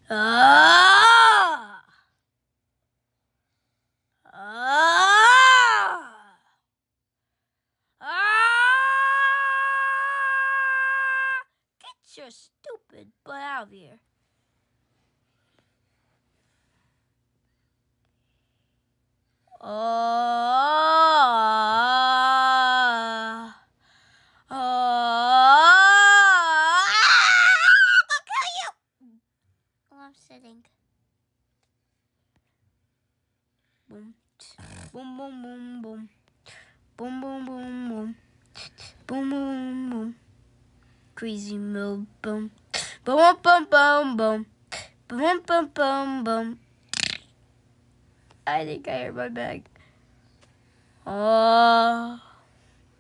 Ah! Ah! Ah! Get your stupid butt out of here. Ah! Ah! I'll kill you! Oh, I'm sitting. Boom. Boom, boom, boom, boom. Boom, boom, boom, boom. Boom, boom, boom. Crazy mill, boom. Boom, boom, boom, boom. Boom, boom, boom, boom. I think I hurt my back. Oh.